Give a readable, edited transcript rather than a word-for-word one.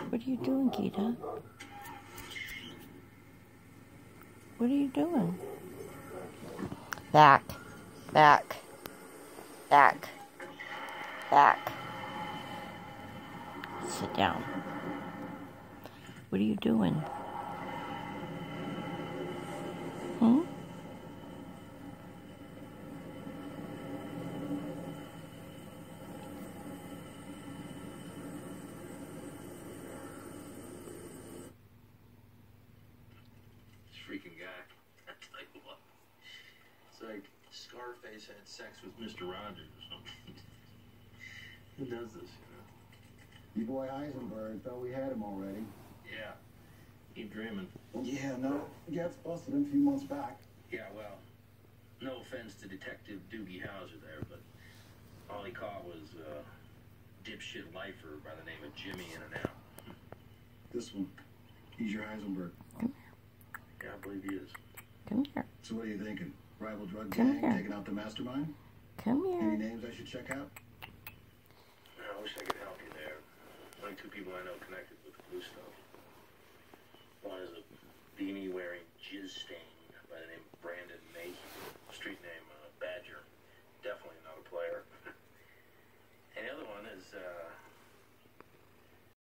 What are you doing, Gita? What are you doing? Back, back, back, back. Sit down. What are you doing? Hmm? Freaking guy. I tell you what. It's like Scarface had sex with Mr. Rogers or something. Who does this, you know? Your boy Heisenberg thought we had him already. Yeah. Keep dreaming. Yeah, no. Gets busted him a few months back. Yeah, well, no offense to Detective Doogie Howser there, but all he caught was a dipshit lifer by the name of Jimmy In and Out. This one. He's your Heisenberg. Yeah, I believe he is. Come here. So what are you thinking? Rival drug Come gang here. taking out the mastermind? Come Any here. names I should check out? I wish I could help you there. Only two people I know connected with the blue stuff. One is a beanie-wearing jizz stain